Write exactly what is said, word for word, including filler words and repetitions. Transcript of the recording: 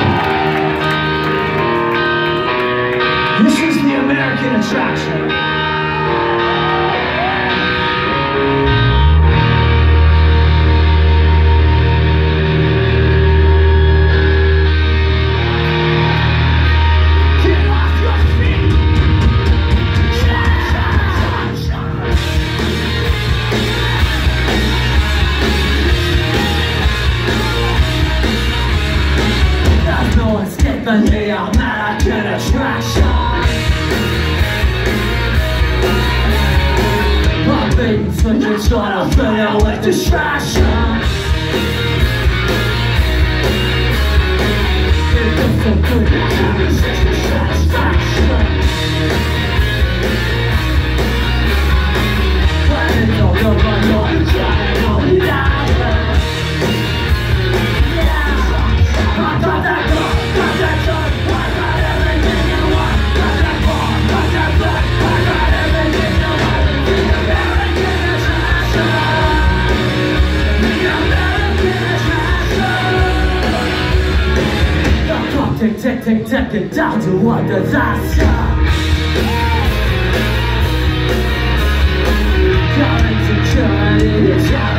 This is the American attraction. But they are American attraction. My baby's looking sort of familiar with distraction. It looks so good to have a sexual satisfaction. When it's all over, you're trying to hold it out. I got that girl, got that gun, I got everything you want. Got that bar, got that blood, I got everything you want. The American attraction. The American attraction. The clock tick, tick, tick, ticking down to a disaster. Current security is out.